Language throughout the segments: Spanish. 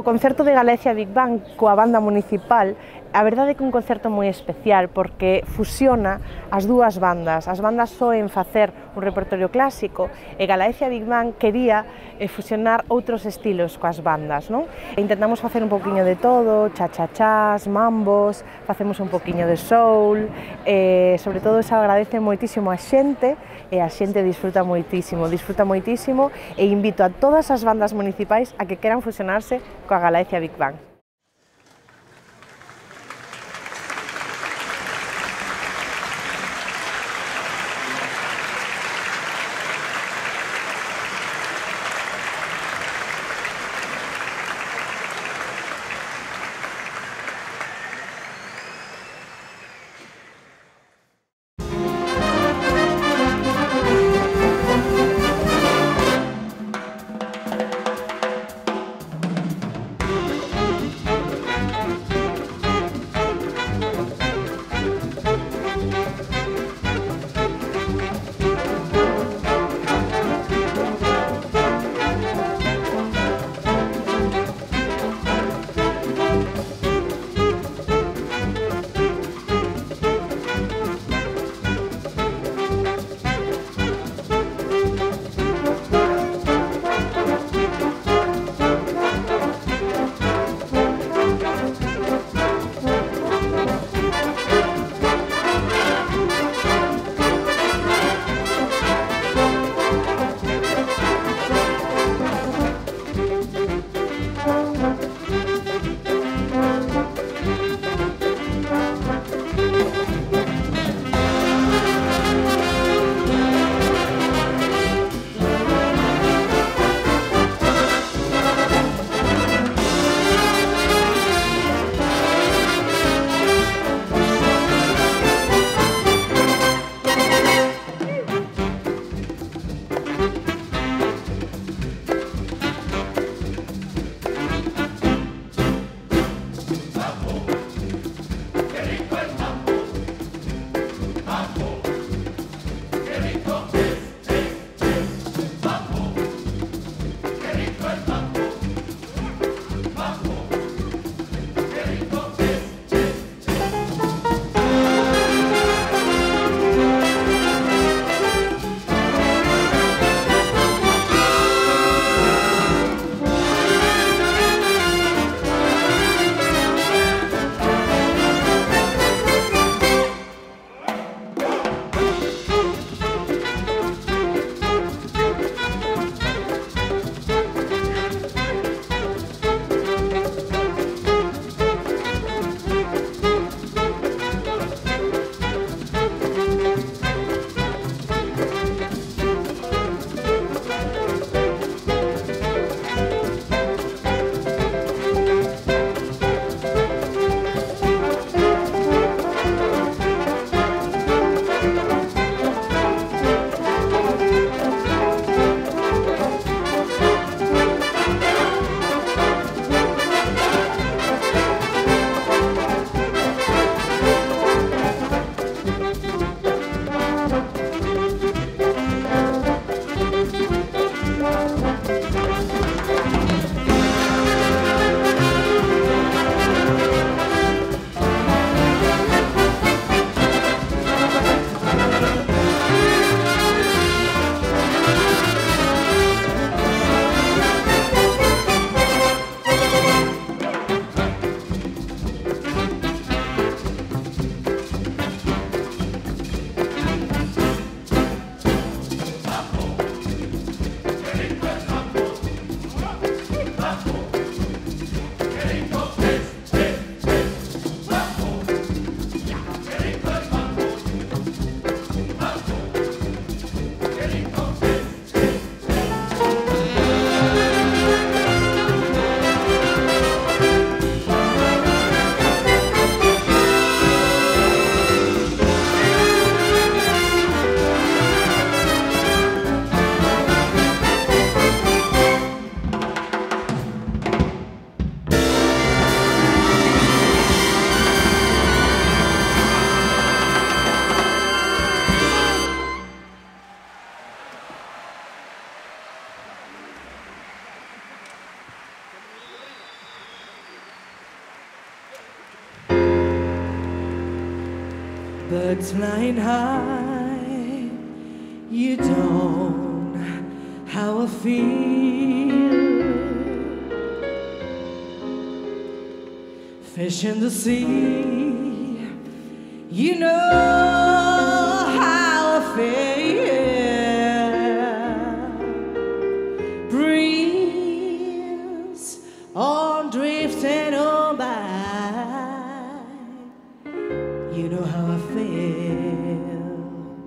O concerto de Galicia Big Bang coa banda municipal, a verdade é que é un concerto moi especial porque fusiona as dúas bandas. As bandas soen facer un repertorio clásico e Galicia Big Bang quería fusionar outros estilos coas bandas, non? Intentamos facer un poquinho de todo, cha-cha-chás, mambos, facemos un poquinho de soul, sobre todo se agradece moitísimo a xente e a xente disfruta moitísimo e invito a todas as bandas municipais a que queran fusionarse coa Galicia Big Bang. birds flying high, you don't how I feel. Fish in the sea, you know how I feel. Breeze on drifting on by, you know how I feel.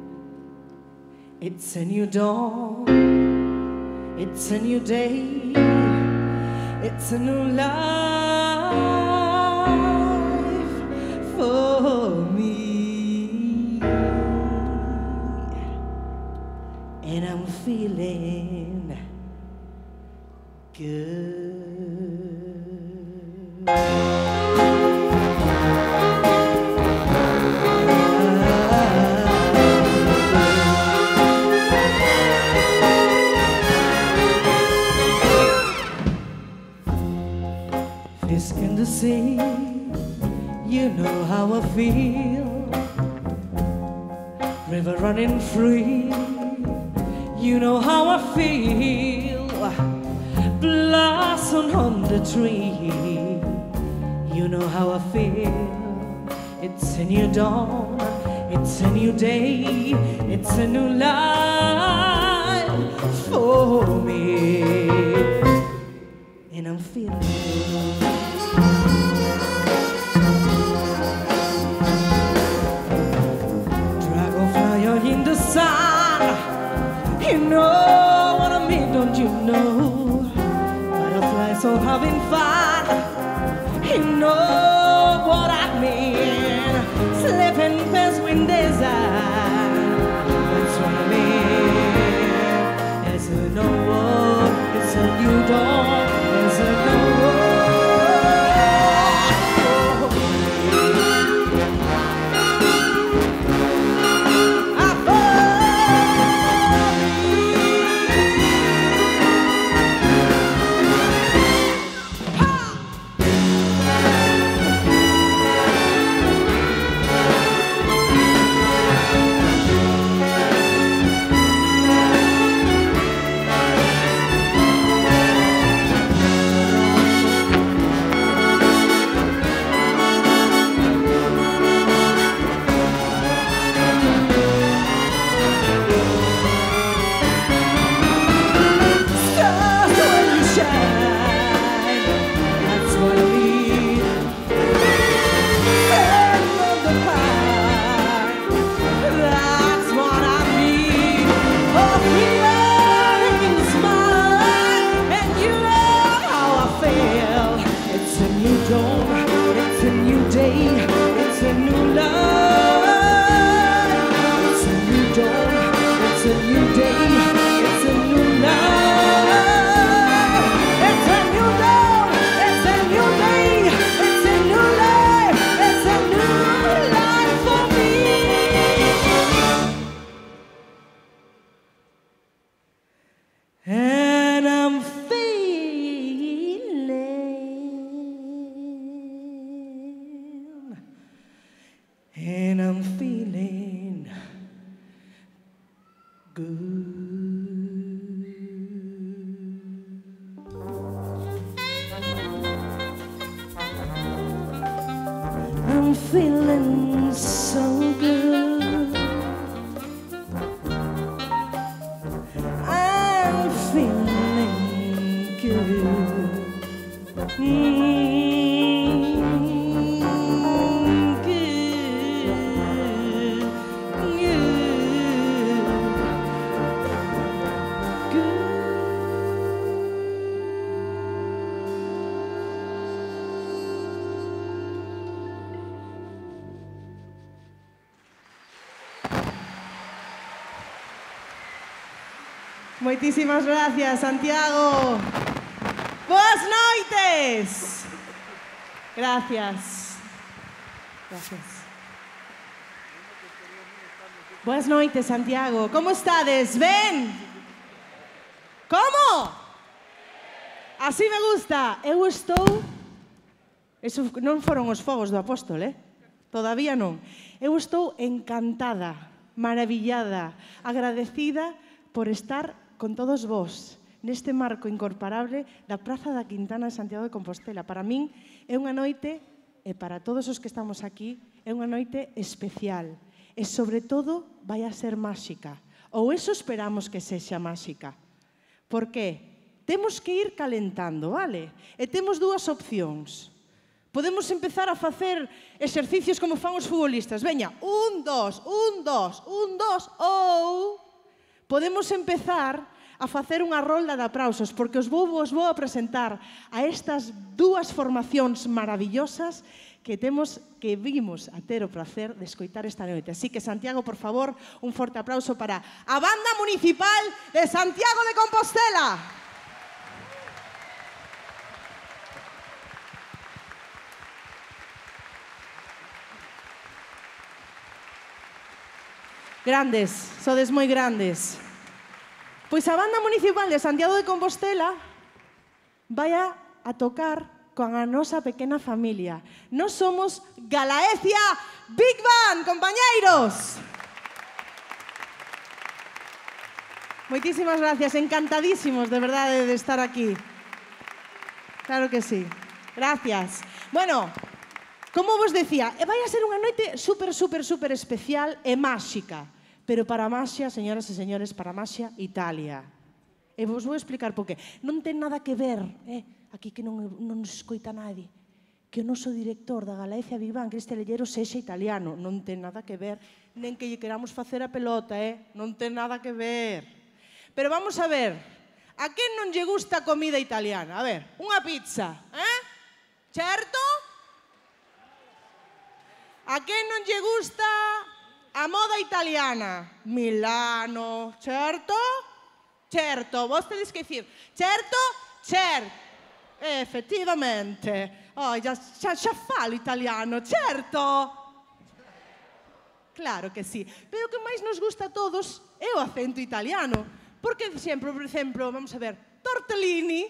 It's a new dawn, it's a new day, it's a new life for me. And I'm feeling good. Fisk in the sea, you know how I feel. River running free, you know how I feel. Blossom on the tree, you know how I feel. It's a new dawn, it's a new day, it's a new life for me. And I'm feeling dragonfly in the sun, you know what I mean, don't you know? Butterflies all having fun, you know what I mean. Sleeping past wind desire, that's what I mean. It's a no war, it's a new dawn, it's a no war. And I'm feeling good. I'm feeling so good. I'm feeling good. Moitísimas gracias, Santiago. Boas noites. Gracias. Gracias. Boas noites, Santiago. Como estades? Ben? Como? Así me gusta. Eu estou... Eso non foron os fogos do apóstol, Todavía non. Eu estou encantada, maravillada, agradecida por estar con todos vós neste marco incorporable da Praza da Quintana de Santiago de Compostela. Para min é unha noite, e para todos os que estamos aquí, é unha noite especial. E, sobre todo, vai a ser máxica. Ou eso esperamos que sexa máxica. Por que? Temos que ir calentando, vale? E temos dúas opcións. Podemos empezar a facer exercicios como fan os futbolistas. Veña, 1, 2, 1, 2, 1, 2, ou podemos empezar a facer unha rolda de aplausos, porque vos vou a presentar a estas dúas formacións maravillosas que vimos a ter o placer de escoitar esta noite. Así que, Santiago, por favor, un forte aplauso para a Banda Municipal de Santiago de Compostela. Grandes, sodes moi grandes. Pois a Banda Municipal de Santiago de Compostela vai a tocar con a nosa pequena familia. Nós somos Galaecia Big Band, compañeiros. Moitísimas gracias, encantadísimos de verdade de estar aquí. Claro que sí. Gracias. Bueno, como vos decía, vai a ser unha noite super especial e máxica. Pero para a maxia, señoras e señores, para a maxia, Italia. E vos vou explicar por qué. Non ten nada que ver, aquí que non nos escoita nadie, que o noso director da Galaecia Big Band, Cristian Lellero, sexa italiano. Non ten nada que ver, nen que lle queramos facer a pelota, non ten nada que ver. Pero vamos a ver, a quen non lle gusta a comida italiana? A ver, unha pizza, certo? A quen non lle gusta a moda italiana? Milano, certo? Certo, vos tedes que dicir, certo? Certo. Efectivamente. Xa falo italiano, certo? Claro que sí. Pero o que máis nos gusta a todos é o acento italiano. Porque sempre, por exemplo, vamos a ver, tortellini,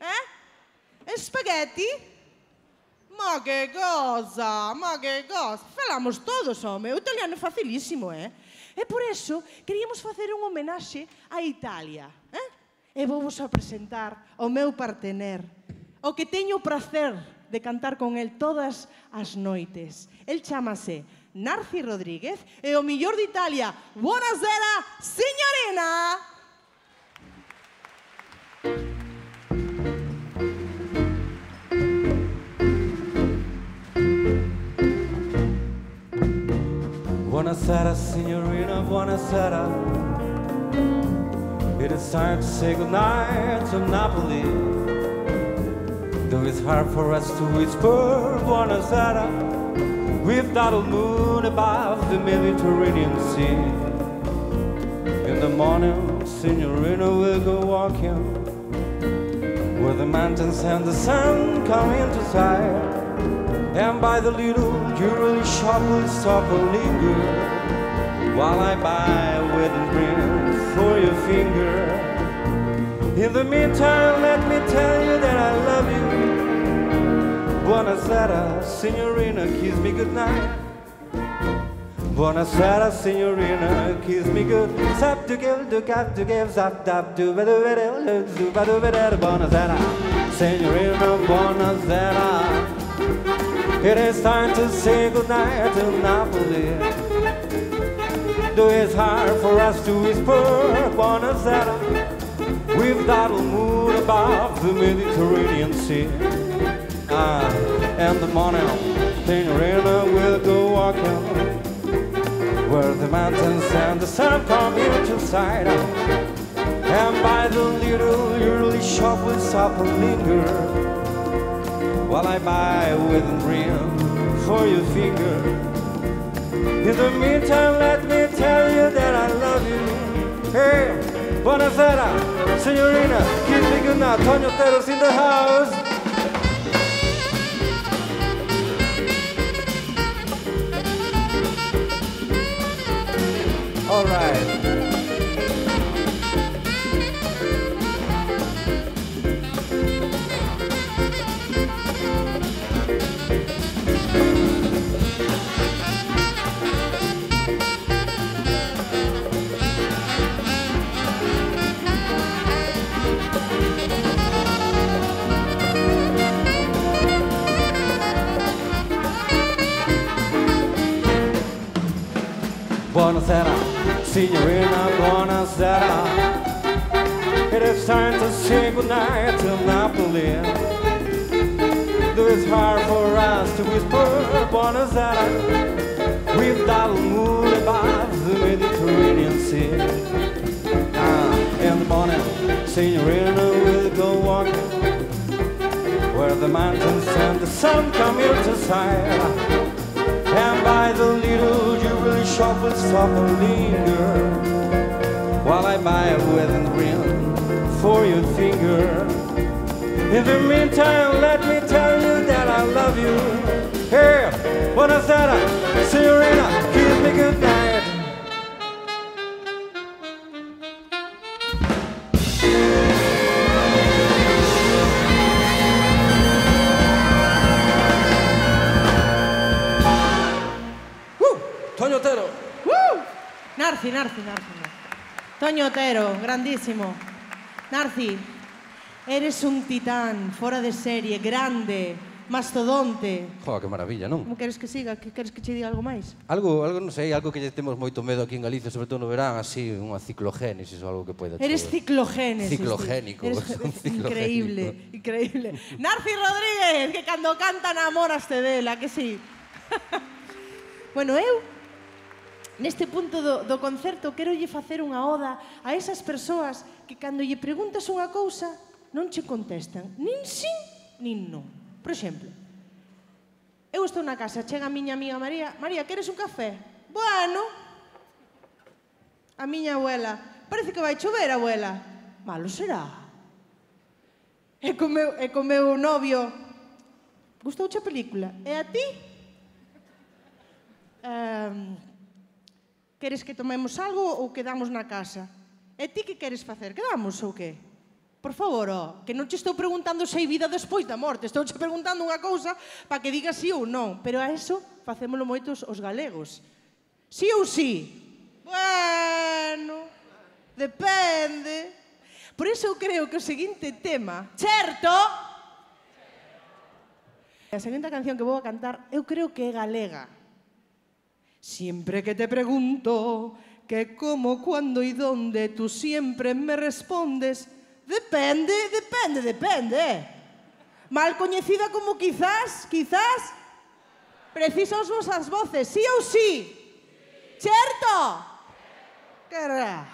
spaghetti. Ma que cosa, falamos todos, home, o italiano é facilísimo, E por eso queríamos facer un homenaxe a Italia, E vou-vos a presentar o meu partener, o que teño o prazer de cantar con el todas as noites. El chámase Narci Rodríguez e o millor de Italia. Buonasera, signorina! Buonasera, signorina, buonasera. It is time to say goodnight to Napoli. Though it's hard for us to whisper buonasera, with that old moon above the Mediterranean Sea. In the morning, signorina, we'll go walking where the mountains and the sun come into sight. And by the little jewelry shop we'll stop and linger while I buy a wedding ring for your finger. In the meantime, let me tell you that I love you. Buonasera, signorina, kiss me goodnight. Buonasera, signorina, kiss me good. Sap to give, zap tap to buonasera, signorina, buonasera. It is time to say goodnight to Napoli. Though it's hard for us to whisper buonasera, with that old moon above the Mediterranean Sea. And the morning, signorina, will go walking where the mountains and the sun come into sight. And by the little early shop we'll stop and linger while I buy a wedding ring for your finger. In the meantime, let me tell you that I love you. Hey, buonasera, signorina, kiss me goodnight. Tonio Teros in the house. All right. Buonasera, signorina, buonasera. It is time to say goodnight to Napoli. Though it's hard for us to whisper buonasera, with that moon above the Mediterranean Sea. In the morning, signorina will go walking where the mountains and the sun come here to sight. And by the little jewelry shop will stop and linger while I buy a wedding ring for your finger. In the meantime, let me tell you that I love you. Hey, buonasera, signorina, kiss me goodnight. Toño Otero. Narci. Toño Otero, grandísimo. Narci, eres un titán, fora de serie, grande, mastodonte. Joder, que maravilla, non? Como queres que siga? Que queres que che diga algo máis? Algo, non sei, algo que lle temos moito medo aquí en Galicia, sobre todo no verán, así, unha ciclogénesis ou algo que poida. Eres ciclogénesis. Ciclogénico. Eres increíble. Narci Rodríguez, que cando canta namoraste dela, que sí. Bueno, eu, neste punto do concerto, quero lle facer unha oda a esas persoas que cando lle preguntas unha cousa non che contestan nin sí, nin non. Por exemplo, eu estou na casa, chega a miña amiga María. María, queres un café? Bueno. A miña abuela, parece que vai chover, abuela. Malo será. E co meu novio, gustouche a película? E a ti? Queres que tomemos algo ou quedamos na casa? E ti que queres facer? Quedamos ou que? Por favor, que non che estou preguntando se hai vida despois da morte, estou che preguntando unha cousa para que digas sí ou non, pero a eso facémolo moitos os galegos. Sí ou sí? Bueno, depende. Por iso eu creo que o seguinte tema, certo? A seguinte canción que vou a cantar, eu creo que é galega. Siempre que te pregunto que cómo, cuándo y dónde, tú siempre me respondes depende. Mal coñecida como quizás, precisos vosas voces, sí ou sí? Certo? Cará.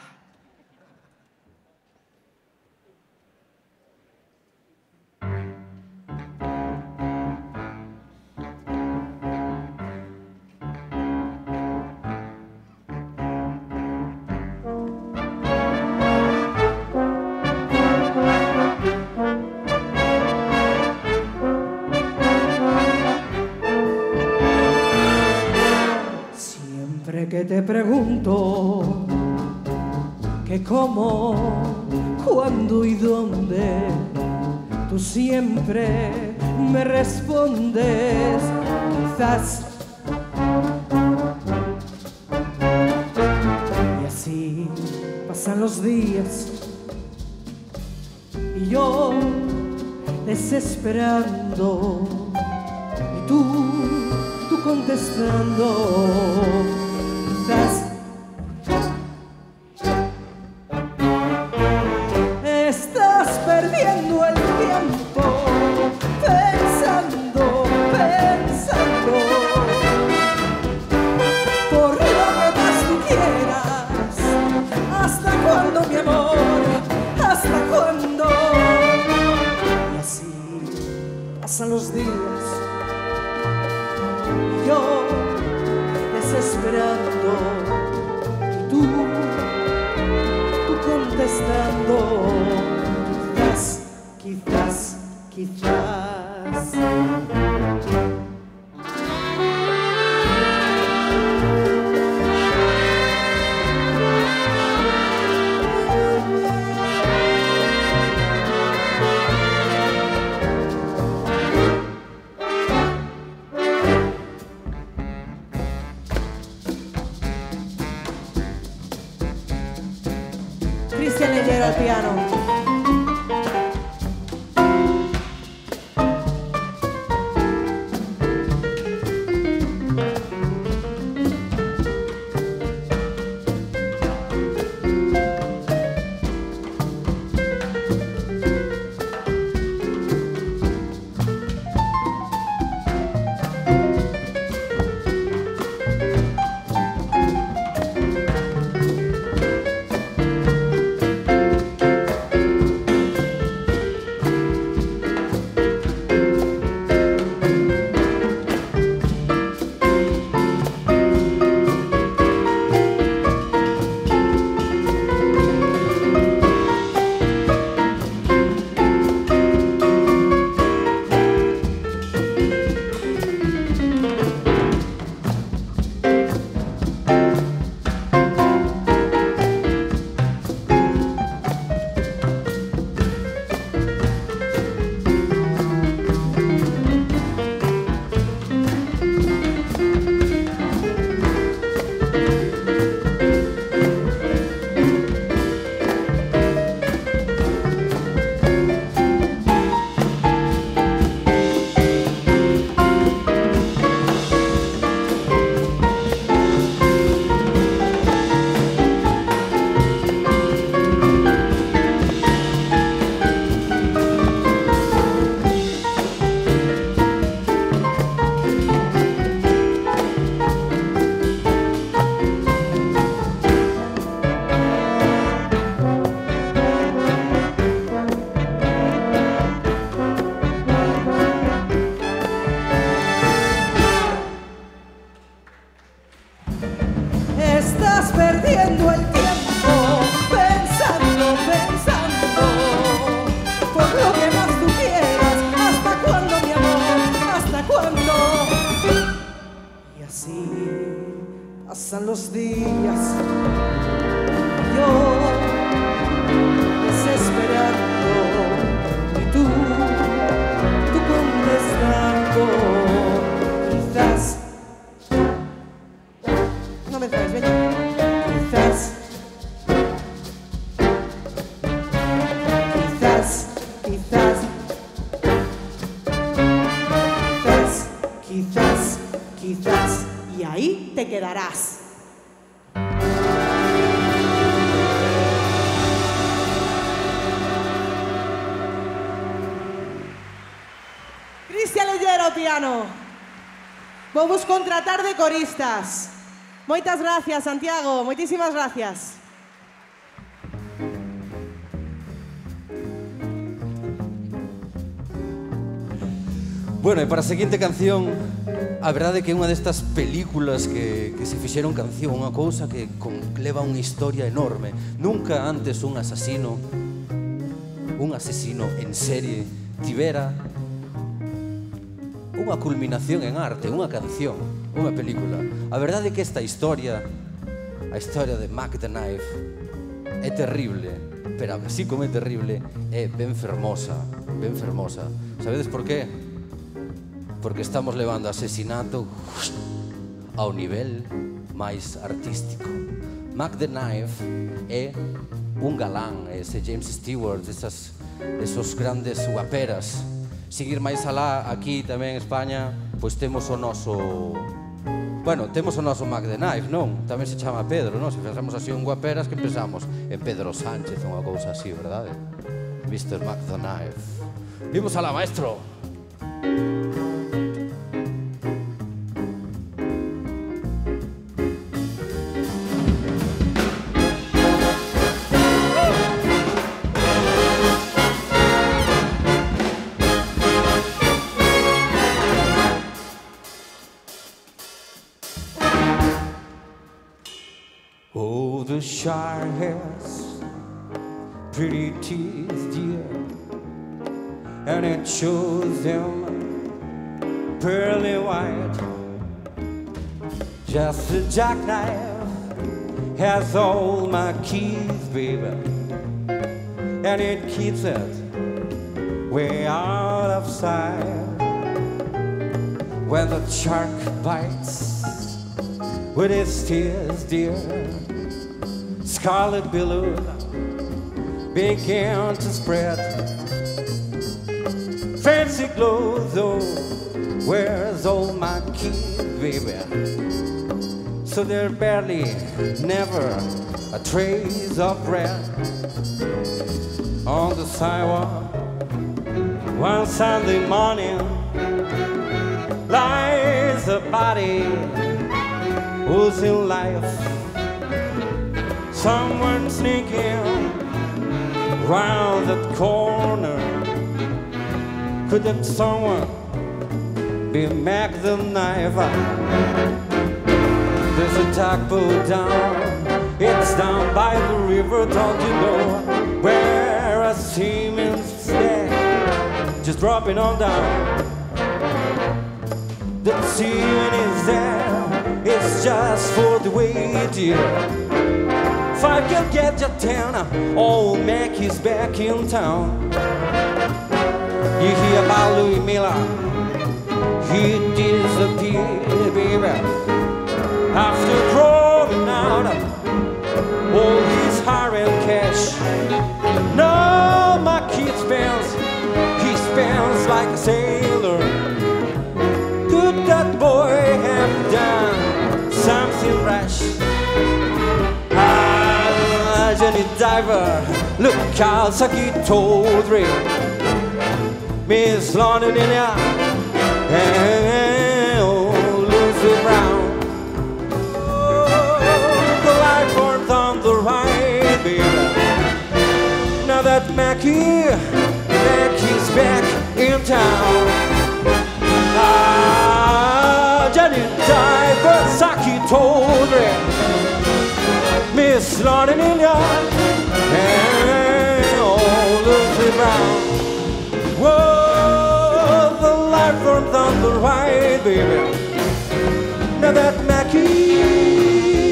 Que te pregunto que cómo, cuándo y dónde, tú siempre me respondes quizás. Y así pasan los días y yo desesperando y tú contestando. Estás perdiendo el tiempo pensando por lo que más tú quieras. ¿Hasta cuándo, mi amor? ¿Hasta cuándo? Y así pasan los días y yo desesperando y tú contestando quizás Cristian Leggero al piano. pasan los días, yo desesperando y tú contestando. Quizás, no me traes, ven. Quizás, y ahí te quedarás. Cristian Leyero, piano. Vamos contratar de coristas. Moitas gracias, Santiago. Moitísimas gracias. Bueno, e para a seguinte canción, a verdade é que é unha destas películas que se fixeron canción, unha cousa que leva unha historia enorme. Nunca antes un asesino en serie tivera unha culminación en arte, unha canción, unha película. A verdade é que esta historia, a historia de Mac the Knife, é terrible, pero así como é terrible, é ben fermosa, ben fermosa. Sabedes por qué? Porque estamos levando asesinato ao nivel máis artístico. Mac the Knife é un galán, ese James Stewart, esos grandes guaperas. Seguir máis alá, aquí tamén en España, pois temos o noso... Bueno, temos o noso Mac the Knife, non? Tamén se chama Pedro, non? Se pensamos así en guaperas, que pensamos en Pedro Sánchez, unha cousa así, verdade? Mr. Mac the Knife. Vimos alá, maestro! Oh, the shark has pretty teeth, dear, and it shows them pearly white. Just a jackknife has all my keys, baby, and it keeps it way out of sight. When the shark bites with his tears, dear, scarlet billows began to spread. Fancy clothes, oh, where's all my keys, baby? So there's barely, never a trace of red. On the sidewalk, one Sunday morning, lies a body who's in life. Someone sneaking round that corner. Could that someone be Mac the Knife? There's a tugboat down, it's down by the river, don't you know? Where a seaman's dead, just dropping on down. The seaman is there, it's just for the way, dear. If I can get you 10, old Mac is back in town. You hear about Louis Miller, he disappeared, baby, after throwing out all his hiring cash. No, my kid spends, he spends like a sailor. Could that boy have done something rash? Johnny Diver, look out, Saki Tawdry, Miss London in ya, and old Lucy Brown. Oh, the light forms on the right, baby. Now that Mackie's back in town. Johnny Diver, Saki Tawdry, Miss London in ya, and old Lucy Brown. Whoa, the light forms on the right, baby. Now that Mackie's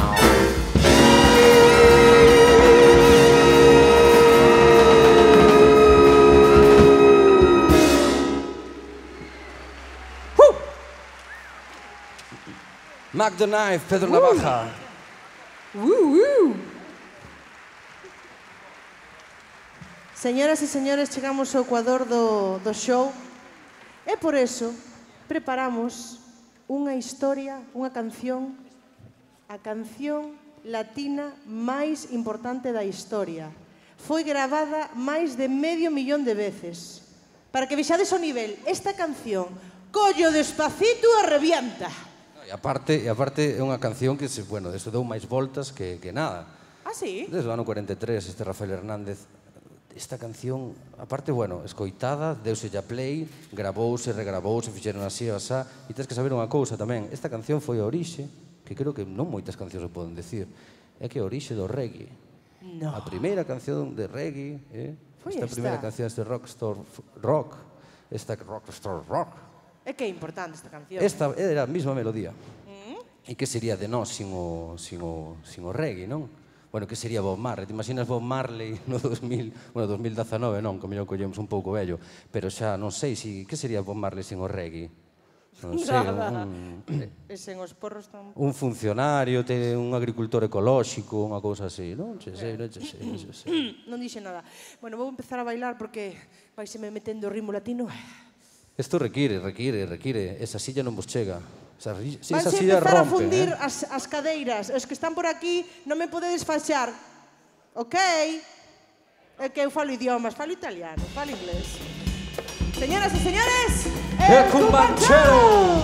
Mac the Knife, Pedro Navaja. Señoras e señores, chegamos ao ecuador do show e por eso preparamos unha historia, unha canción, a canción latina máis importante da historia. Foi gravada máis de 500.000 de veces. Para que vexades o nivel, esta canción, collo despacito e revienta. E aparte é unha canción que, bueno, desto deu máis voltas que nada. Ah, sí? Desde o ano 43, este Rafael Hernández, esta canción, aparte, bueno, escoitada, deuse ya play, gravouse, regravouse, fixeron así, asá, e tens que saber unha cousa tamén, esta canción foi a orixe, que creo que non moitas cancións se poden decir, é que é a orixe do reggae. No. A primeira canción de reggae, Foi esta primeira canción, este rockstar rock, esta rockstar rock. É que é importante esta canción. Esta era a mesma melodía. E que sería de nós sin o reggae, non? Bueno, que sería Bob Marley? Te imaginas Bob Marley no 2019, non, que mellor collemos un pouco vello, pero xa non sei que sería Bob Marley sin o reggae. Non sei, E sen os porros tampouco. un funcionario, un agricultor ecolóxico, unha cousa así, non? Che sei. Non dixe nada. Bueno, vou empezar a bailar porque vaiseme metendo o ritmo latino. Isto require, esa silla non vos chega. Esa Vanse silla empezar a rompe, fundir as cadeiras. Os que están por aquí non me podedes fachar. Ok? É que eu falo idiomas, falo italiano, falo inglés. Señoras e señores, El Cumbanchero!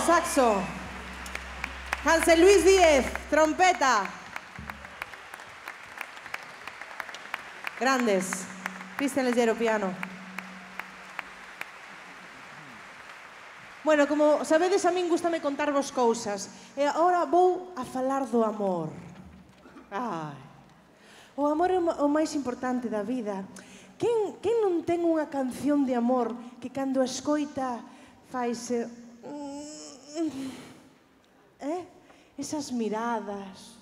saxo. Hansel Luis Díez, trompeta. Grandes. Cristian Leyero, piano. Bueno, como sabedes, a min gustame contarvos cousas. E agora vou a falar do amor. Ai. O amor é o máis importante da vida. Quen non ten unha canción de amor que cando a escoita faise... Esas miradas.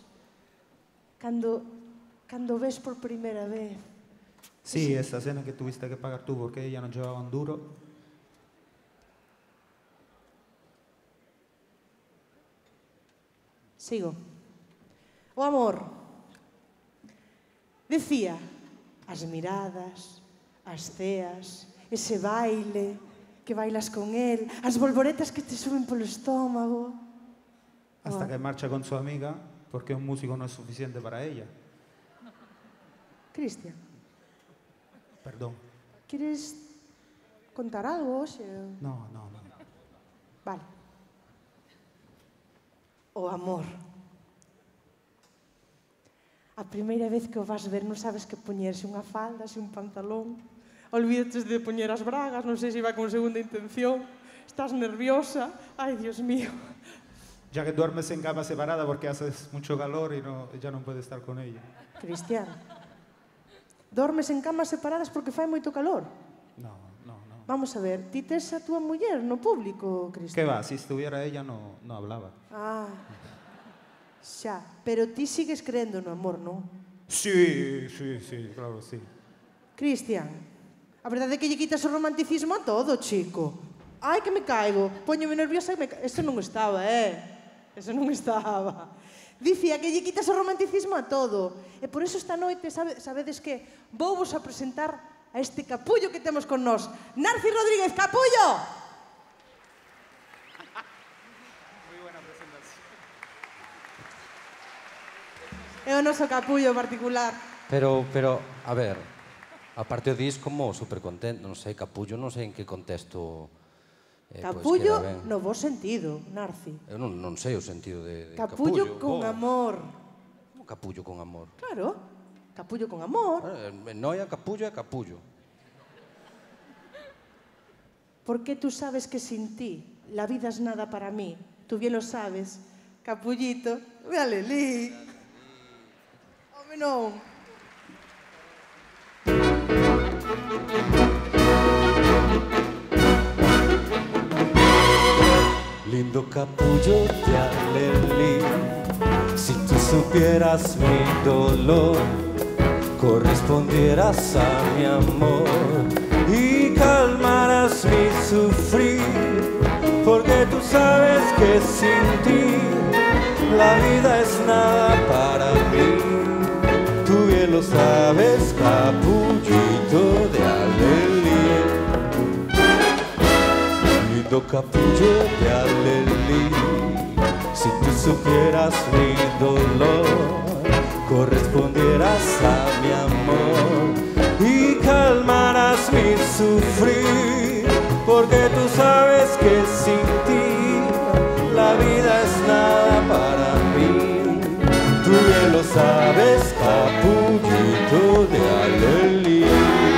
Cando ves por primeira vez. Sí, esa cena que tuviste que pagar tú porque ella no llevaba un duro. Sigo. O amor. Decía, as miradas, as ceas, ese baile que bailas con él, as bolboretas que te suben polo estómago. Hasta que marcha con su amiga porque un músico no es suficiente para ella. Cristian, Perdón. queres contar algo hoxe? No. Vale. O amor. A primeira vez que o vas ver non sabes que poñerse unha falda, se un pantalón. Olvídates de poñer as bragas, non sei se iba con segunda intención. Estás nerviosa. Ai, Dios mío. Ya que duermes en cama separada porque haces mucho calor y ya no puedes estar con ella. Cristian, dormes en camas separadas porque fai moito calor? No. Vamos a ver, ti tes a túa muller no público, Cristian? ¿Qué va? Si estuviera ella no hablaba. Ah, xa. Pero ti sigues creendo no amor, non? Sí, claro, sí. Cristian, a verdade é que lle quitas o romanticismo a todo, chico. Ai, que me caigo. Póñome nerviosa e Eso non estaba, Eso non estaba. Dicía que lle quitas o romanticismo a todo. E por eso esta noite, sabedes que vou vos a presentar a este capullo que temos con nós. Narci Rodríguez, capullo! Muy buena presentación. É o noso capullo particular. Pero, a ver, aparte o disco, como super contento, non sei, capullo, non sei en que contexto... Capullo no bo sentido, Narci. Eu non sei o sentido de capullo con amor. Como capullo con amor? Claro, capullo con amor. Noia, capullo é capullo. Porque tú sabes que sin ti la vida es nada para mí. Tú bien lo sabes. Capullito, Galelí. Home, non. Lindo capullo de alelí, si tú supieras mi dolor, correspondieras a mi amor y calmarás mi sufrir, porque tú sabes que sin ti la vida es nada para mí. Tú bien lo sabes, capullito de alelí. Lindo capullo de alelí, si tú supieras mi dolor, correspondieras a mi amor y calmarás mi sufrir, porque tú sabes que sin ti la vida es nada para mí. Tú bien lo sabes, capullito de alelí.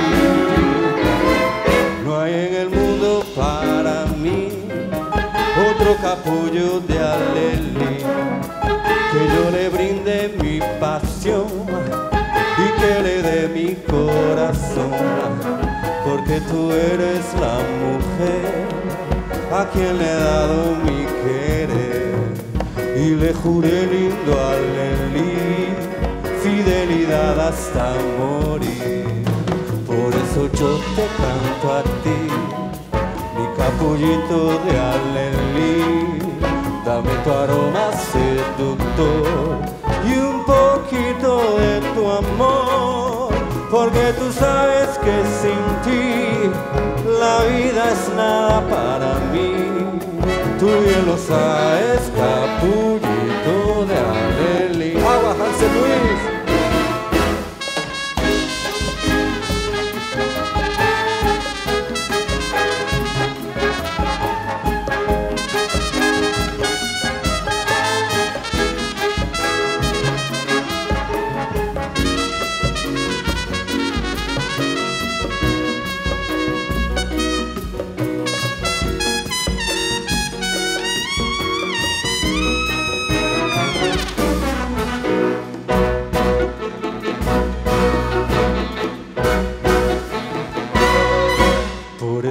No hay en el mundo para mí otro capullo de alelí, que yo le brinde mi pasión y que le dé mi corazón, porque tú eres la mujer a quien le he dado mi querer y le juré, lindo alelí, fidelidad hasta morir. Por eso yo te canto a ti, mi capullito de alelí. Dame tu aroma seductor y un poquito de tu amor, porque tú sabes que sin ti la vida es nada para mí. Tú bien lo sabes, capullito de alelí. Agua, Hansel Luis.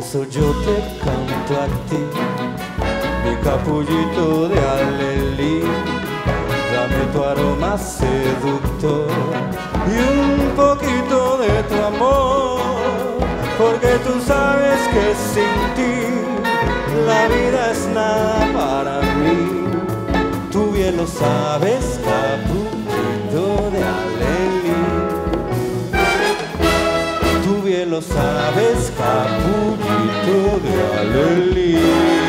eso yo te canto a ti, mi capullito de alelí. Dame tu aroma seductor y un poquito de tu amor, porque tú sabes que sin ti la vida es nada para mí. Tú bien lo sabes, capullito de alelí. Tú bien lo sabes, capullito de alelí.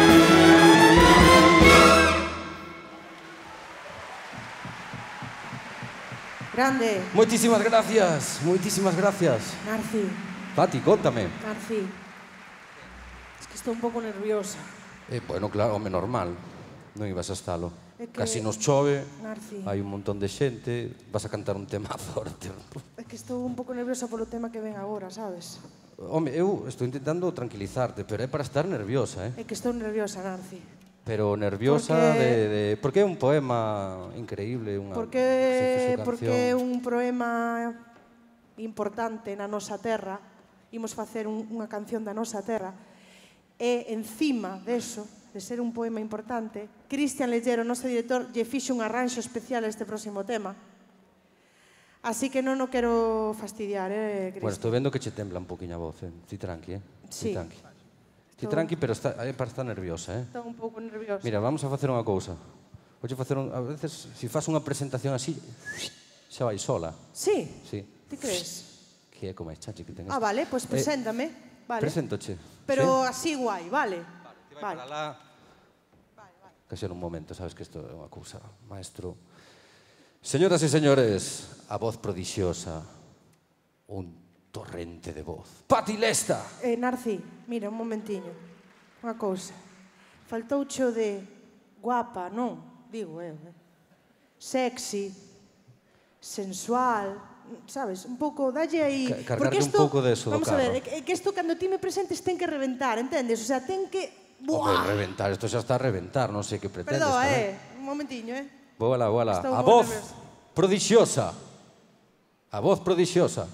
Grande. Moitísimas gracias, moitísimas gracias. Narci, Pati, contame. Narci. Es que estou un pouco nerviosa. Bueno, claro, home, normal. Non ibas a estalo. É que- Casi nos chove, Narci. hai un montón de xente, vas a cantar un tema forte. É que estou un pouco nerviosa polo tema que ven agora, sabes? Home, eu estou intentando tranquilizarte, pero é para estar nerviosa, É que estou nerviosa, Narci. Pero nerviosa porque é un poema increíble, unha Porque é canción. un poema importante na nosa terra. Imos facer unha canción da nosa terra. E encima deso, de ser un poema importante, Cristian Lellero, noso director, lle fixe un arranxo especial a este próximo tema. Así que non o quero fastidiar, Bueno, Cristian. estou vendo que che tembla un poquinho a voz, Ti tranqui, Sí. Ti tranqui. Ti tranqui, pero é para estar nerviosa, Estou un pouco nerviosa. Mira, vamos a facer unha cousa. A veces, se faz unha presentación así, xa vai sola. Sí? Sí. Ti crees? Que é como é chachi que ten Ah, vale, pois preséntame. Vale. Preséntoche. Pero así guai, vale? Ti vai para lá. Casi en un momento, sabes que isto é unha cousa, maestro. Señoras e señores, a voz prodixiosa, un torrente de voz. Pati Lesta! Narci, mira, un momentiño. Unha cousa. Faltoucho de guapa, non? Digo eu, sexy, sensual, sabes? Un pouco, dalle aí... Cargarlle un pouco de eso do Vamos a ver, carro. é que isto cando ti me presentes ten que reventar, entendes? O sea, ten que... Home, reventar, isto xa está a reventar, non sei que pretendes. Perdón, tamén. un momentiño, Voilà, voilà. Estou A moi voz nerviosa. prodixiosa. A voz prodixiosa.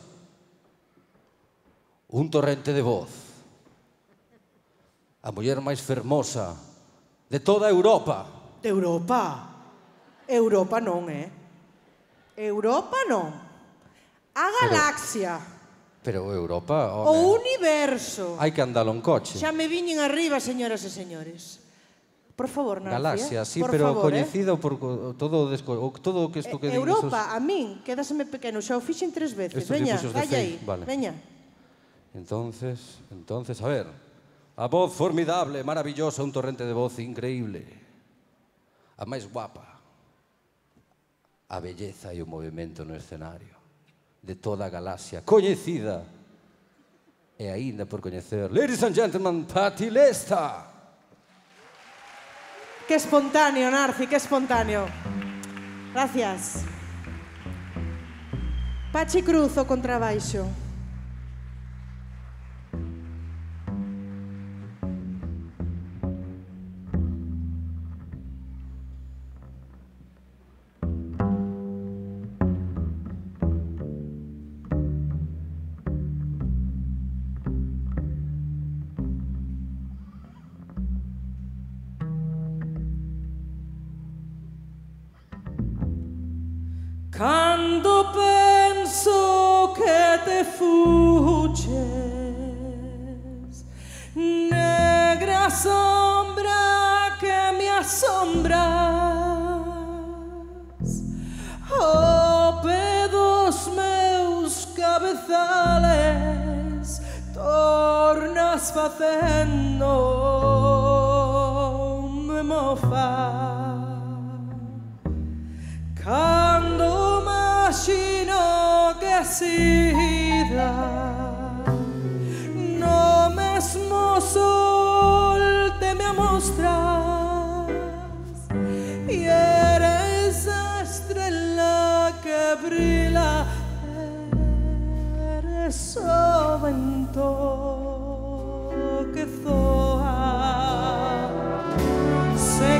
Un torrente de voz. A muller máis fermosa de toda Europa. De Europa? Europa non, Europa non. A galaxia. Pero Europa, O home, universo. hai que andalo en coche. Xa me viñen arriba, señoras e señores. Por favor, Narcia. Galaxia, sí, por pero favor, coñecido por todo o que isto que din Europa, a min, quédaseme pequeno, xa o fixen 3 veces. Estos Veña, dibuxos de dalle aí. Fey, vale. Veña. Entonces, a ver. A voz formidable, maravillosa, un torrente de voz increíble. A máis guapa. A belleza e o movimento no escenario. De toda a galaxia. Coñecida. E aínda por coñecer. Ladies and gentlemen, Pati Lesta. Que espontáneo, Narci, que espontáneo. Gracias. Pachi Cruz, o contrabaixo. Cando penso que te fuches, negra sombra que me asombras, ao pé dos meus cabezales tornas facendo-me mofar. Cando imagino que sida no mesmo sol te me amostras y eres a estrella que brilla, eres o vento que zoa. Se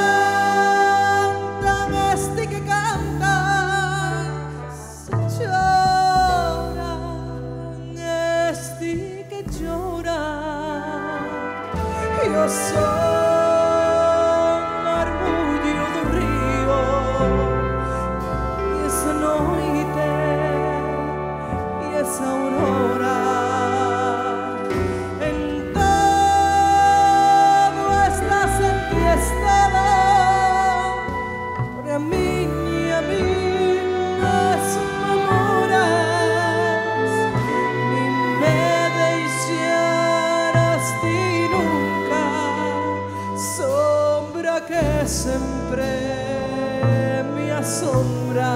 cantan este que cantan, se lloran este que lloran. esa aurora. En todo estás enfiestado, para mí y a mí mesmo moras, ni me deixarás ti nunca, sombra que sempre me asombra.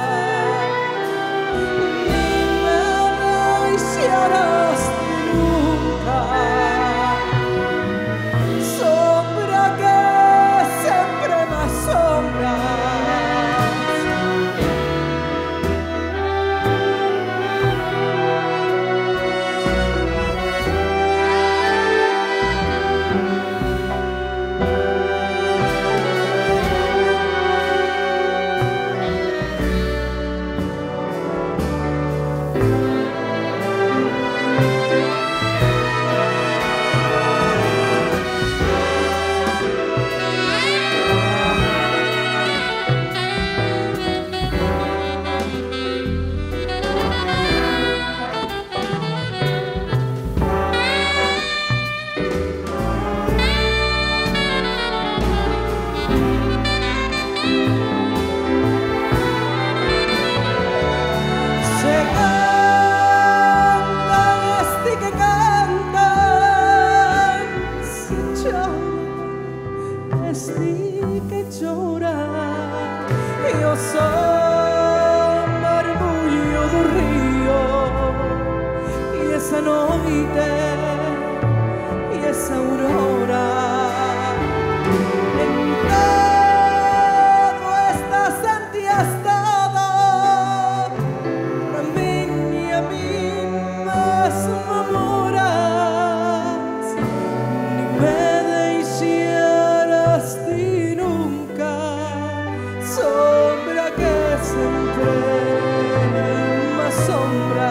Ni me deixarás ti nunca, sombra que sempre me asombra. Esa noite e esa aurora, en todo estás enfiestado, para mí y a mí mesmo moras, ni me deixarás ti nunca, sombra que sempre me asombra.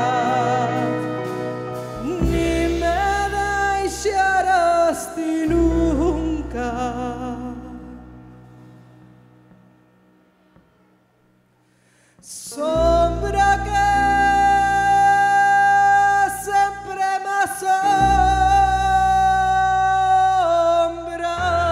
Sombra que sempre me asombra.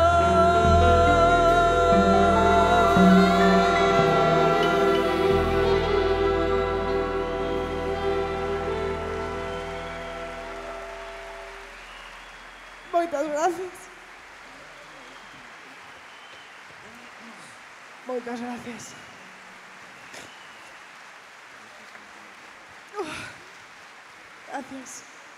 Moitas gracias. Moitas gracias. Gracias.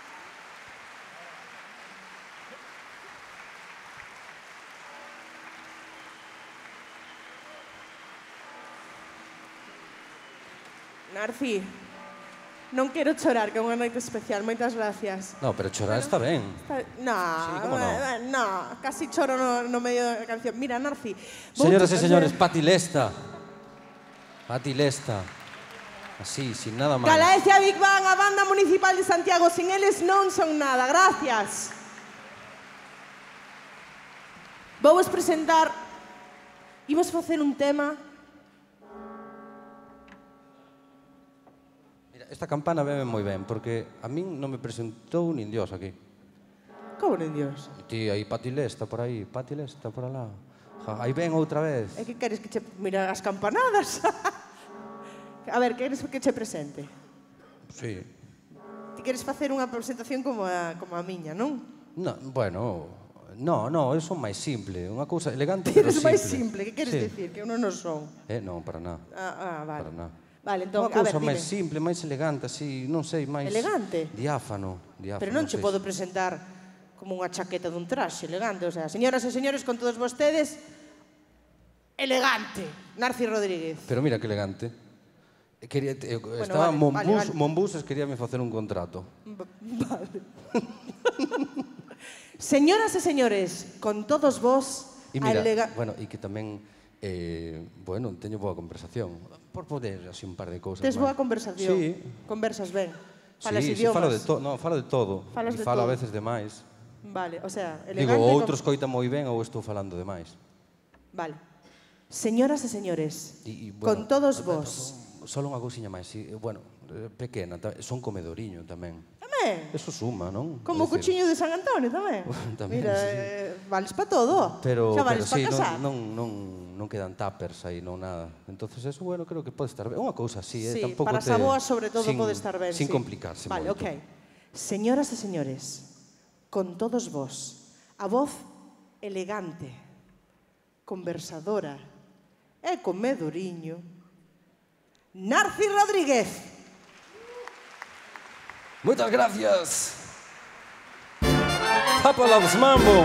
Narci, non quero chorar, que é unha noite especial. Moitas gracias. No, pero chorar está ben. No, como no? no, casi choro no medio da canción. Mira, Narci... Señoras e señores, Pati Lesta. Pati Lesta. Así, sin nada máis. Galaecia Big Bang, a banda municipal de Santiago. Sin eles non son nada. Gracias. Vou vos presentar... Imos facer un tema... Mira, esta campana veme moi ben, porque a min non me presentou nin Dios aquí. Como nin Dios? Ti, aí Pati Lesta por aí, Pati Lesta por alá. Aí ven outra vez. É que queres que che... Mira as campanadas. A ver, queres que che presente? Sí. Ti queres facer unha presentación como a miña, non? No, bueno, no, eu son máis simple, unha cousa elegante pero Eres simple. máis simple, que queres Sí. dicir? Que eu non o son. Non, para nada. Vale. Para nada. Vale, entón, Unha a ver, cousa dime. máis simple, máis elegante, así, non sei, máis... Elegante? Diáfano. Pero non che sei. podo presentar como unha chaqueta dun traxe elegante. O sea, señoras e señores, con todos vostedes, elegante, Narci Rodríguez. Pero mira que elegante. Estaba Monbuses, queríame facer un contrato. Vale. Señoras e señores, con todos vos... E mira, bueno, e que tamén, bueno, teño boa conversación. Por poder, así, un par de cousas. Tes boa conversación? Sí. Conversas ben? Falas Sí, idiomas? falo de todo. Falas de falo todo. a veces de máis. Vale, o sea, elegante... Digo, outro escoita moi ben ou estou falando de máis. Vale. Señoras e señores, Bueno, con todos vos... só unha cousiña máis, bueno, pequena, son comedoriño tamén. Tamén? Eso suma, non? Como o cochiño de San Antonio tamén? Tamén, Mira, vales para todo. Xa vales para casar. Non quedan tuppers aí, non nada. Entonces eso, bueno, creo que pode estar ben. Unha cousa así, Sí, tampouco para saboas sobre todo pode estar ben. Sin complicarse moito. Vale, ok. Señoras e señores, con todos vos, a voz elegante, conversadora e comedoriño, Narci Rodríguez. Moitas gracias. Papa loves mambo.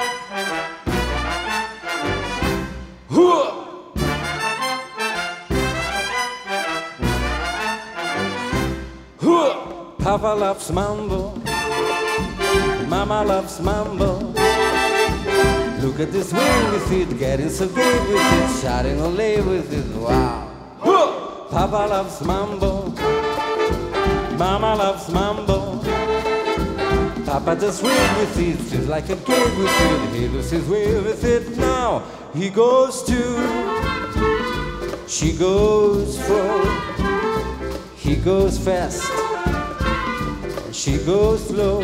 Papa loves mambo. Mama loves mambo. Look at this wing with it, getting so good with it, shouting all day with it, wow. Papa loves mambo. Mama loves mambo. Papa just swing with it, feels like a kid with it. He loses his way with it now. He goes to, she goes fro. He goes fast, she goes slow.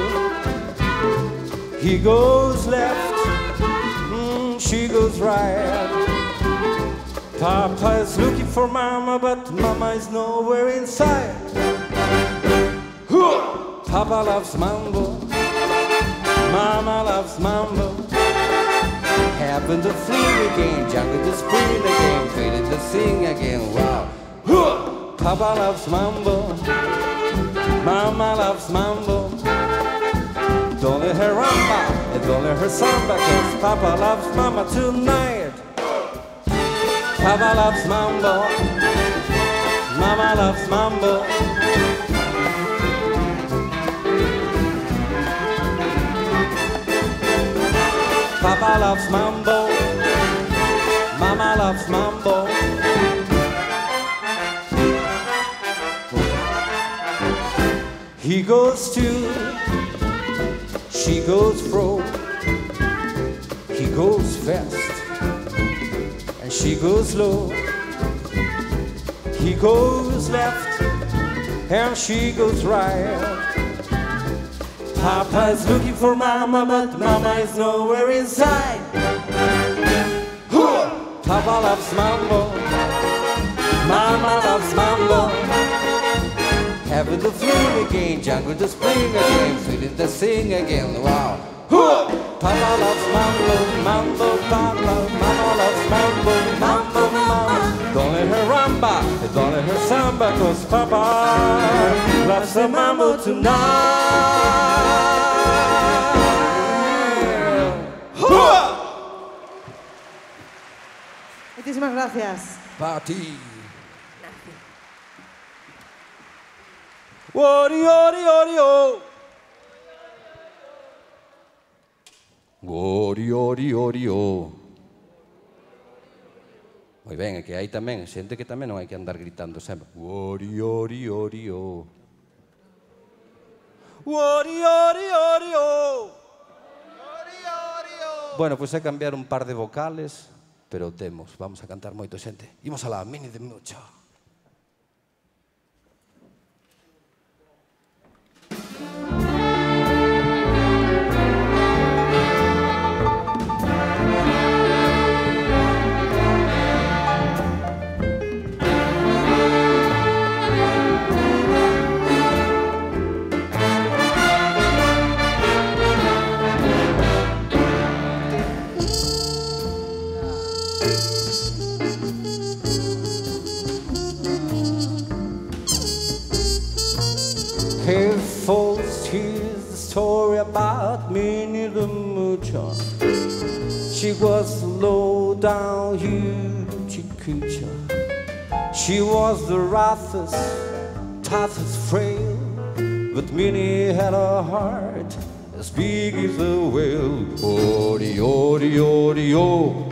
He goes left, she goes right. Papa is looking for Mama, but Mama is nowhere inside. Papa loves mambo, Mama loves mambo. Happen to fling again, jungle to spring again, feeling to sing again, wow. Papa loves mambo, Mama loves mambo. Don't let her rumba, and don't let her samba, cause Papa loves Mama tonight. Papa loves mambo, Mama loves mambo. Papa loves mambo, Mama loves mambo. He goes to, she goes fro. He goes fast, and she goes slow. He goes left, and she goes right. Papa is looking for Mama, but Mama is nowhere inside. Papa loves mambo, Mama loves mambo. Having the flu again, jungle to spring again, feeling the sing again, wow. Papa loves mambo, mambo, Papa, Mama loves mambo, mambo, Mama. Don't let her rumba, don't let her samba, cause Papa loves the mambo tonight. Muchísimas gracias. Para ti. Ori, ori, ori, oh. Ori, ori, ori, oh. Moi ben, é que hai tamén xente que tamén non hai que andar gritando sempre. Ori, ori, ori, oh. Ori, ori, ori, oh. Bueno, pois é cambiar un par de vocales, pero temos, vamos a cantar moito, xente. Imos alá, mini de mucho. Hey folks, here's the story about Minnie the Moocher. She was a low-down hoochie coocher. She was the roughest, toughest frail, but Minnie had a heart as big as a whale. Ori, ori, ori, oh.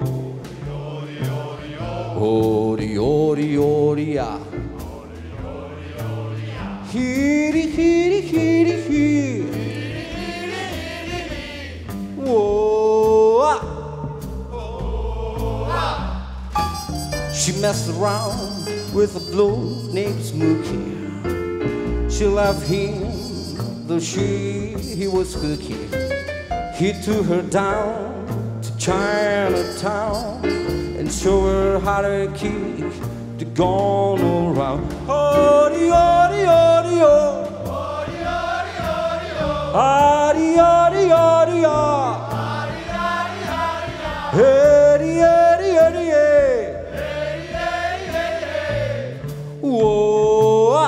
Ori, ori, ori, ah. Hiri, hiri, hiri, hiri. Whoa, ah. She messed around with a bloke named Smokey. She loved him, though he was cookie. He took her down to Chinatown and showed her how to kick the gone around. Odi, odi, odi, odi. Adi, adi, adi, adi. Eddie, Eddie, Eddie, Eddie. Whoa.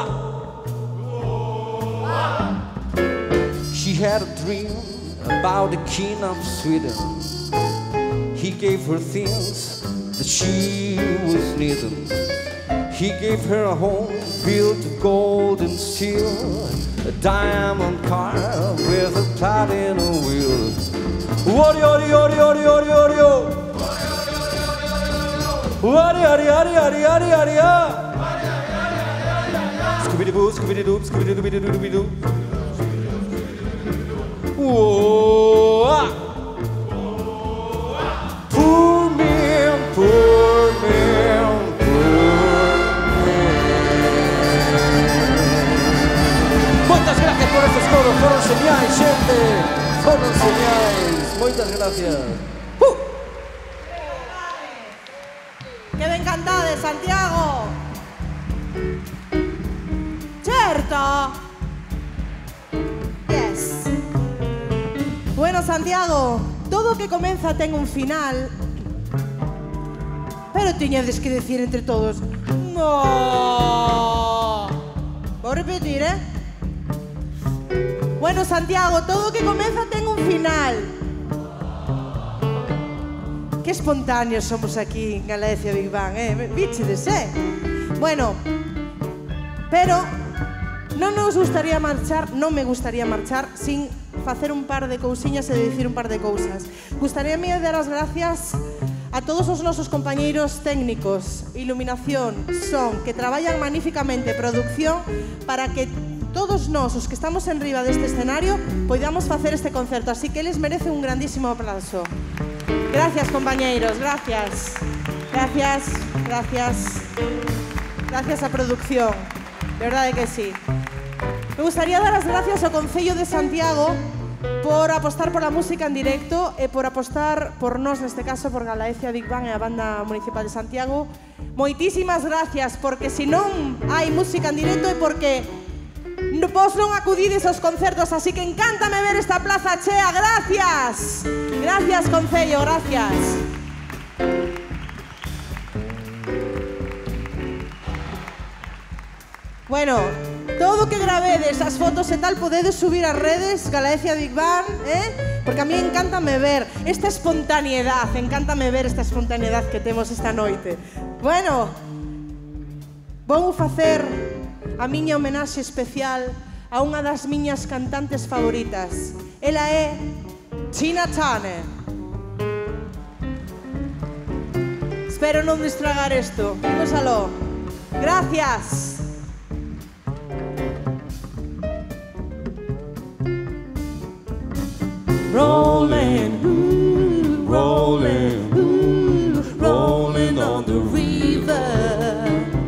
She had a dream about the king of Sweden. He gave her things that she was needing. He gave her a home built of gold and steel, a diamond car with a platinum wheel. Ori, ori, ori, ori, ori, ori, ori. Ori, ori, ori, ori, ori, ori, ori. Scooby-Doo, Scooby-Doo, Scooby-Doo, Scooby-Doo. Whoa. Poor man, poor man, poor man. Muchas gracias por estos coros, foron geniais, xente. Foron geniais. Moitas gracias. Que ben cantade, Santiago. Certo. Yes. Bueno, Santiago, todo o que comeza ten un final. Pero tiñedes que decir entre todos no. Vou repetir, Bueno, Santiago, todo o que comeza ten un final. Que espontáneos somos aquí en Galicia Big Bang, Víchedes, Bueno, pero non nos gustaría marchar, non me gustaría marchar sin facer un par de cousiñas e dicir un par de cousas. Gustaríame dar as gracias a todos os nosos compañeiros técnicos, iluminación, son, que traballan magníficamente, producción, para que todos nós, os que estamos en riba deste escenario, poidamos facer este concerto, así que eles merecen un grandísimo aplauso. Gracias, compañeiros, gracias. Gracias, gracias. Gracias a producción, de verdade que sí. Me gustaría dar as gracias ao Concello de Santiago por apostar pola música en directo e por apostar por nós, neste caso, por Galaecia Big Bang e a Banda Municipal de Santiago. Moitísimas gracias, porque se non hai música en directo é porque vos non acudides aos concertos, así que encántame ver esta plaza chea. Gracias. Gracias, Concello, gracias. Bueno, todo o que gravedes, as fotos e tal, podedes subir ás redes, Galaecia Big Bang, porque a mí encántame ver esta espontaneidade, que temos esta noite. Bueno, vou facer a miña homenaxe especial a unha das miñas cantantes favoritas. Ela é Tina Turner. Espero non destragar isto. Vamos aló. Gracias. Rolling, rolling, rolling on the river.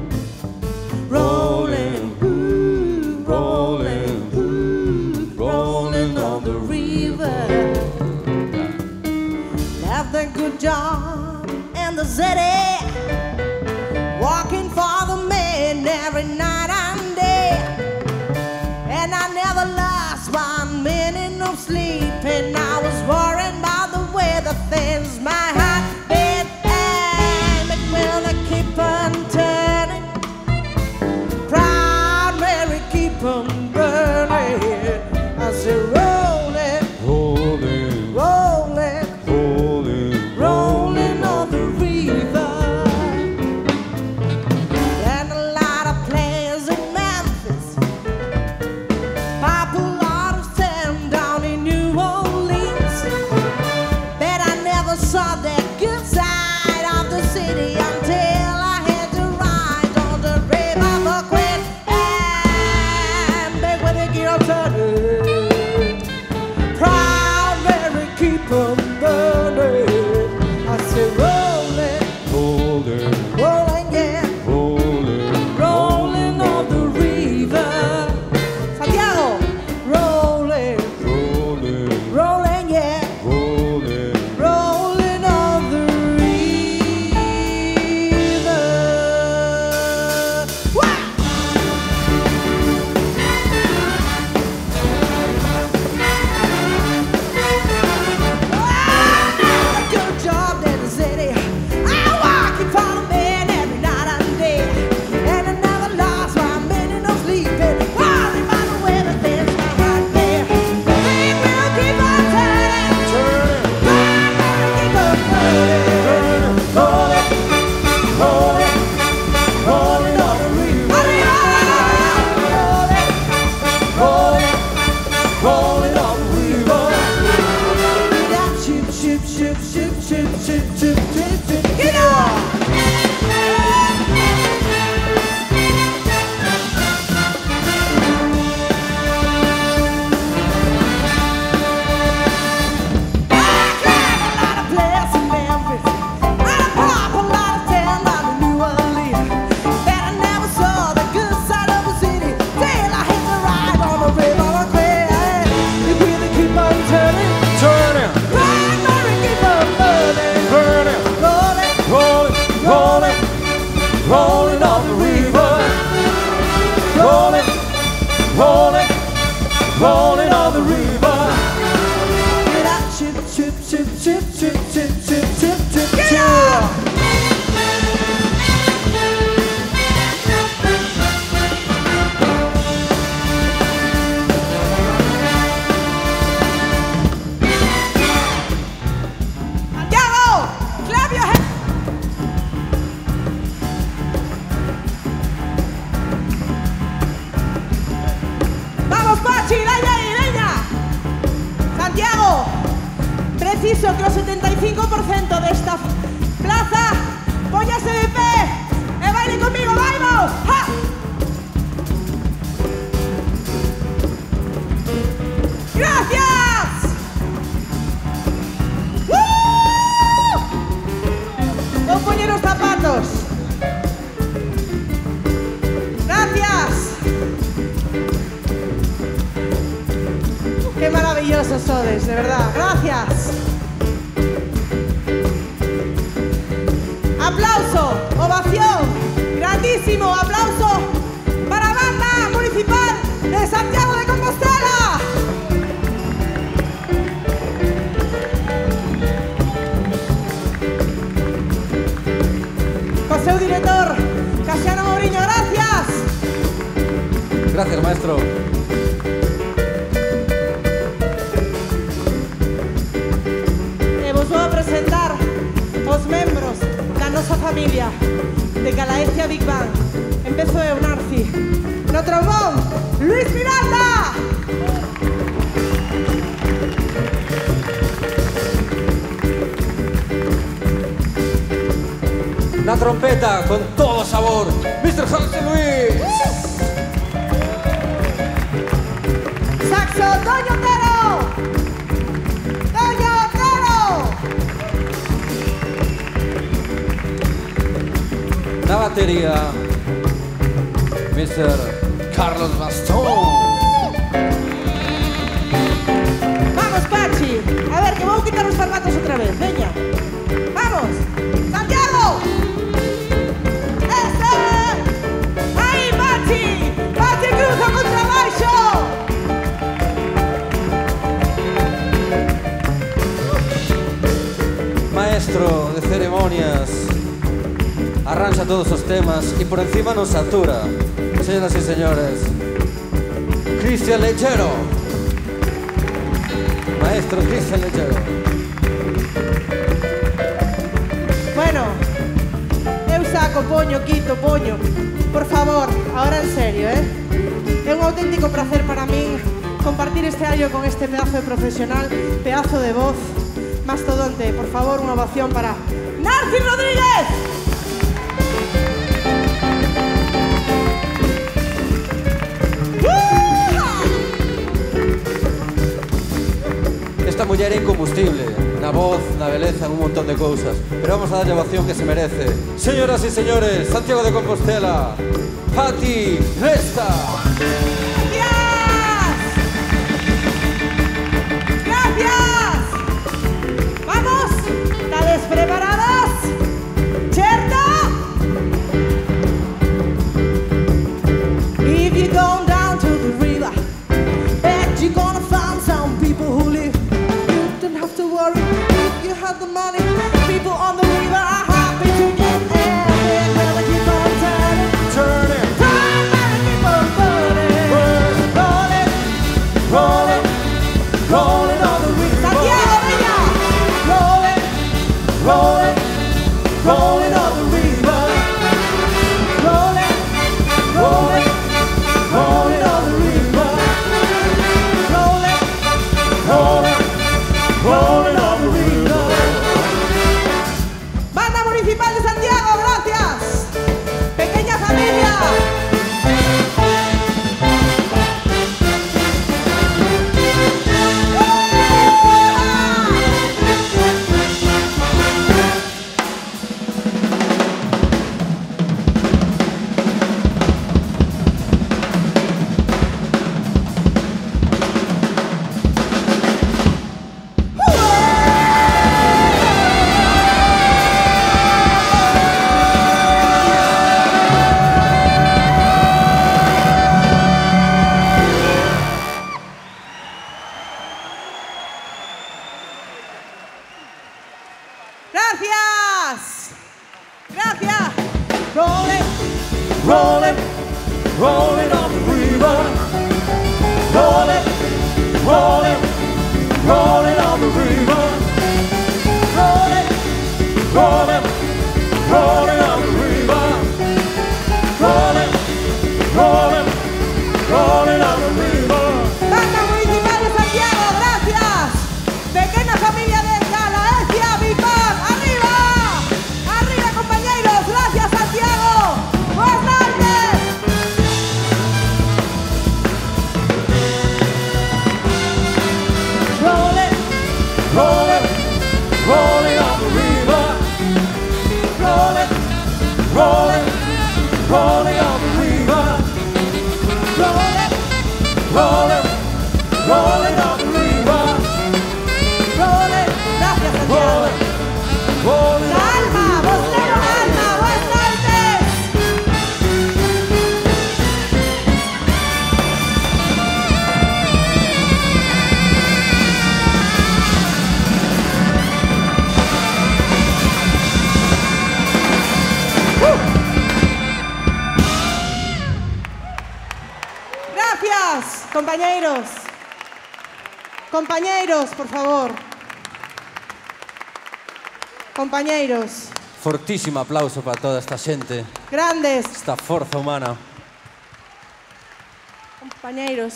Rolling, rolling, rolling on the river. Left a good job in the city, walking for the man every night and day, and I never lost 1 minute of sleep. And I was worried about the way the things my heart beat, and it will keep on turning. Proud Mary keep on burning. I said rolling, rolling, rolling, rolling, rolling on the river. And a lot of players in Memphis, popular down in New Orleans, but I never saw the good side of the city until I had to ride on the river for Queen Anne. Back when the girl turning, proud Mary keep on burning. I said rolling, rolling, rolling, yeah, rolling, rolling on the river. Get up, chip, chip, chip, chip, chip, chip, chip, chip, chip, chip. Preciso que el 75% de esta plaza póngase de pie y baile conmigo, ¡vamos! ¡Ja! ¡Gracias! ¡Voy a poner los zapatos! ¡Gracias! ¡Qué maravillosos sois, de verdad! ¡Gracias! ¡Aplauso! ¡Ovación! ¡Grandísimo aplauso para la Banda Municipal de Santiago de Compostela! José, director Casiano Mourinho, gracias! Gracias, maestro. Vos voy a presentar os membros da nosa familia de Galaecia Big Band. Empezo eu, Narci. No trombón, Luis Miranda. Na trompeta, con todo sabor, Mr. José Luis. Saxo, Toño Otero. Toño Otero. Na batería, Mr. Carlos Bastón. Vamos, Pachi. A ver, que vou quitar os zapatos outra vez. Veña. Vamos. Santiago. Ese. Aí, Pachi. Pachi, cruza contra baixo. Maestro de ceremonias, arranxa todos os temas y por encima nos satura. Señoras y señores, Cristian Lechero. Maestro Cristian Lechero. Bueno, eu saco, poño, quito, poño. Por favor, ahora en serio, É un auténtico placer para min compartir este año con este pedazo de profesional, pedazo de voz, mastodonte. Por favor, unha ovación para Narci Rodríguez. Esta muller é incombustible, na voz, na beleza, en un montón de cousas. Pero vamos a darlle a ovación que se merece. Señoras y señores, Santiago de Compostela, Pati Resta. ¡Gracias! ¡Gracias! ¡Vamos! ¿Estades preparados? ¿Cierto? If you go down to the river, bet you're gonna find some people who live. You don't have to worry if you have the money. People on the river are happy to get there. They're gonna keep on turning. Turning, Turn and keep on burning. Rolling, rolling, rolling on the river. Santiago, venga. Rolling, rolling, rolling on the river. Rolling, rolling, rolling on the river. Rolling, rolling, rolling on the river. Banda Municipal de Santiago, gracias. Pequeña familia. rolling, rolling on the river. Rolling, rolling, rolling on the river. Rolling, rolling, rolling on the river. Rolling, rolling, rolling on the river. Banda Municipal de Santiago, gracias. Pequeña familia de Galaecia, Bipán, arriba. Arriba, compañeros, gracias Santiago. Buenas tardes. Rolling, rolling, rolling on the river. Rolling, rolling, rolling on the river. Rolling, rolling, rolling on the river. Rolling, gracias Santiago. Rolling, rolling. Calma, Bostero, calma, buenas tardes. Gracias, compañeros. Compañeros, por favor. Compañeros, Fortísimo aplauso para toda esta xente, grandes, esta forza humana. compañeros.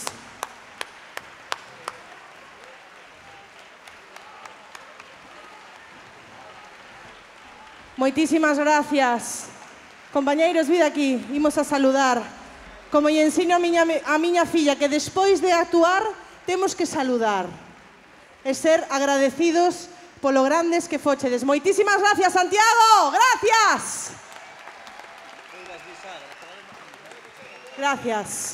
Moitísimas gracias. Compañeiros, vida aquí, imos a saludar. Como lle ensino a miña filla que despois de actuar temos que saludar e ser agradecidos polo grandes que fochedes. Moitísimas gracias, Santiago. Gracias. Gracias.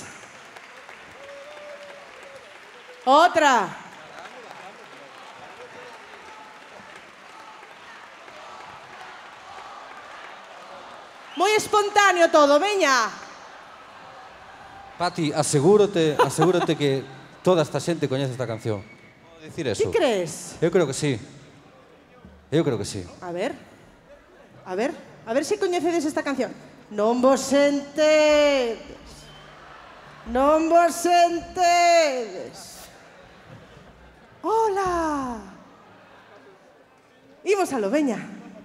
Otra. Moi espontáneo todo, veña. Pati, asegúrate que toda esta xente coñece esta canción. Podo dicir eso? Que crees? Eu creo que sí. Eu creo que sí. A ver se coñecedes esta canción. Non vos sentedes. Non vos sentedes. Hola. Imos a lo, veña.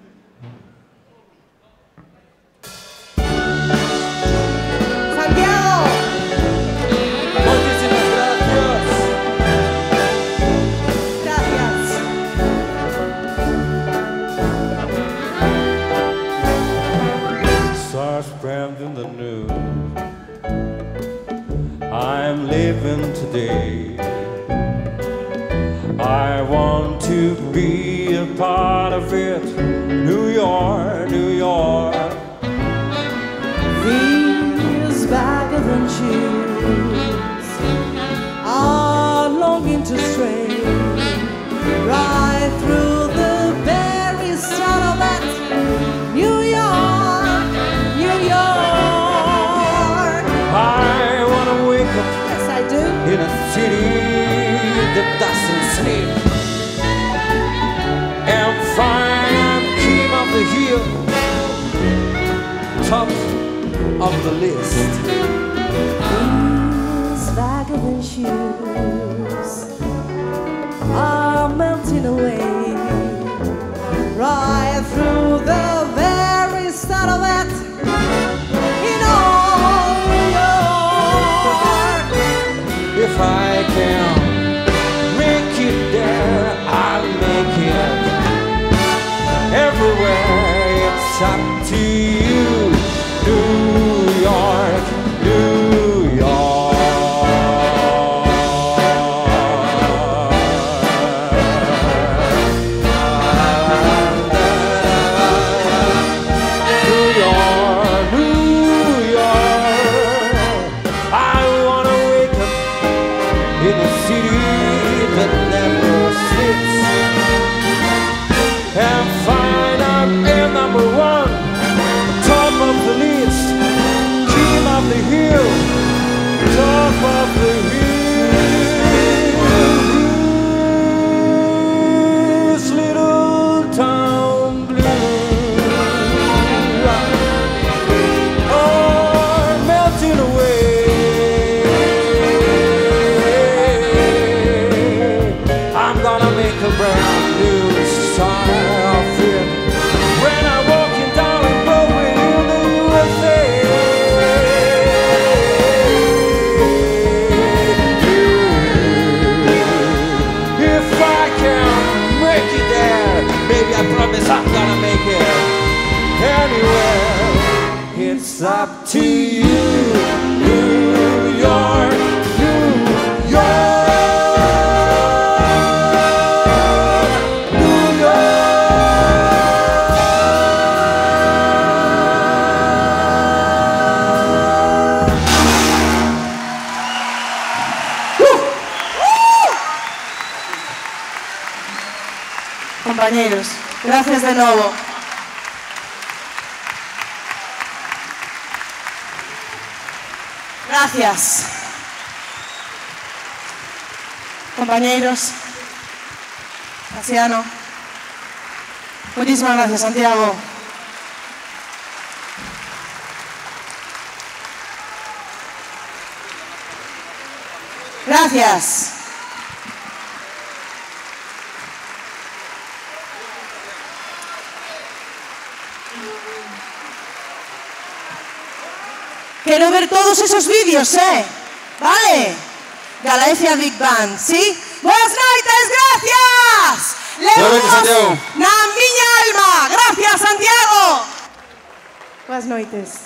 Santiago. Muchísimas gracias. Gracias. Spreading the news. I'm living today. I want to be a part of it. New York, New York. These vagabond shoes are longing to stray right through the very sun of that New York, New York. I wanna wake up Yes, I do. in a city that doesn't sleep and find king of the hill, top of the list. These vagabond shoes are melting away right through the very start of that in all New York. If I can make it there, I'll make it everywhere. It's up to you, New York, New York. New York, New York. I wanna wake up in a city that never sleeps and find out I'm number one, top of the list, king of the hill, top of the hill. This little town blues. Oh, It's up to you, New York, New York. Compañeros, gracias de nuevo. Gracias. Compañeros, Casiano, muchísimas gracias, Santiago. Gracias. Quiero ver todos esos vídeos, ¿vale? Galaecia Big Band, ¿sí? Buenas noites, gracias. Leemos na miña alma. Gracias, Santiago. Buenas noites.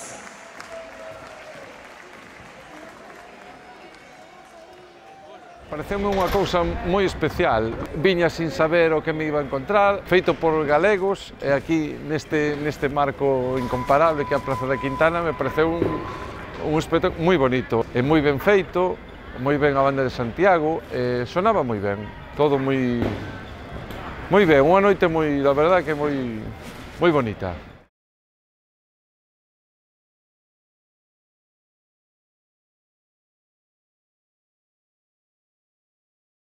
Pareceume unha cousa moi especial. Viña sin saber o que me iba a encontrar, feito por galegos, e aquí neste marco incomparable que é a Praza da Quintana, me pareceu un espectáculo moi bonito, e moi ben feito, moi ben a banda de Santiago, e sonaba moi ben, todo moi ben, unha noite moi, da verdade que moi bonita.